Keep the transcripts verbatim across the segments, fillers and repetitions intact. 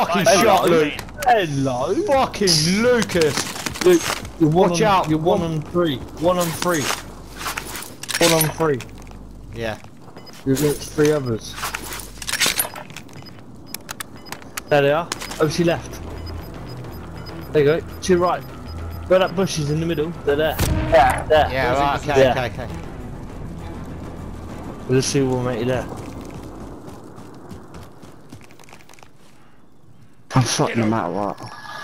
fucking Hello. shot, Luke. Hello. Fucking Lucas. Luke, you're one Watch on, out. You're one on three. One on three. One on three. Yeah. You're against three others. There they are. Oh, she left. There you go. To your right. Where that bush is in the middle. They're there. There. There. Yeah, right, okay, yeah. okay, okay. We'll just see what mate you there. I'm fucked no matter what.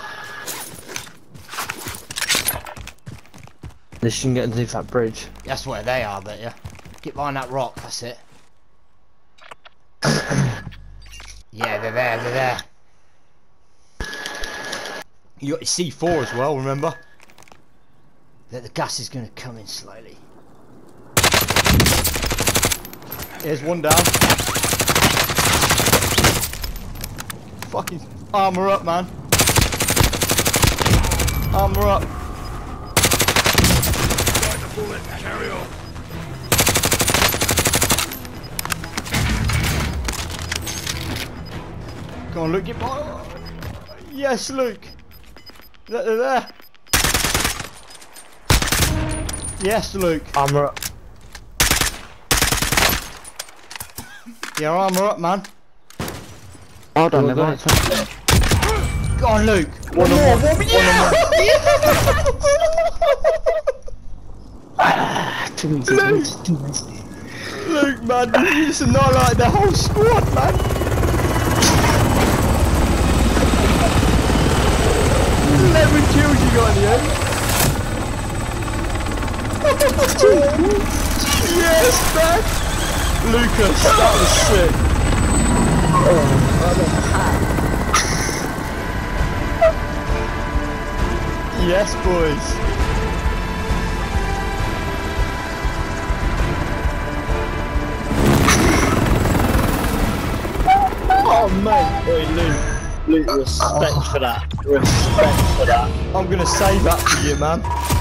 They shouldn't get underneath that bridge. That's where they are, bet ya. Get behind that rock, that's it. Yeah, they're there, they're there. You got your C four as well, remember? That the gas is gonna come in slowly. Here's one down. Fucking armor up, man. Armor up. Carry on. Come on, Luke, get by. Yes, Luke. They're there. Yes, Luke. Armor up. Yeah, armor up, man. Hold on, Go, they're go. right side. Go on, Luke. One on one. One Too easy, Luke. too easy. Luke, man, you just annihilate the whole squad, man. Eleven kills you got in the end. Yes, man. Lucas, that was sick. Yes, boys. Oh mate, oi Luke, Luke, respect for that, respect for that. I'm gonna save that for you, man.